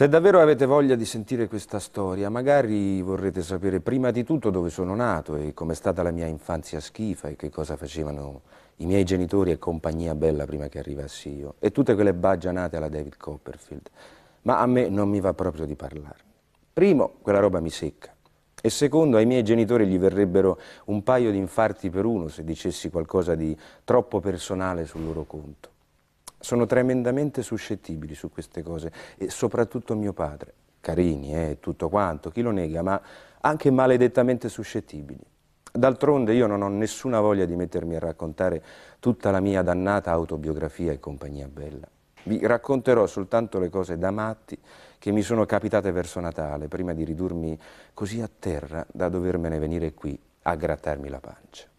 Se davvero avete voglia di sentire questa storia, magari vorrete sapere prima di tutto dove sono nato e com'è stata la mia infanzia schifa e che cosa facevano i miei genitori e compagnia bella prima che arrivassi io, e tutte quelle baggianate alla David Copperfield. Ma a me non mi va proprio di parlarne. Primo, quella roba mi secca. E secondo, ai miei genitori gli verrebbero un paio di infarti per uno se dicessi qualcosa di troppo personale sul loro conto. Sono tremendamente suscettibili su queste cose, e soprattutto mio padre. Carini, tutto quanto, chi lo nega, ma anche maledettamente suscettibili. D'altronde io non ho nessuna voglia di mettermi a raccontare tutta la mia dannata autobiografia e compagnia bella. Vi racconterò soltanto le cose da matti che mi sono capitate verso Natale, prima di ridurmi così a terra da dovermene venire qui a grattarmi la pancia.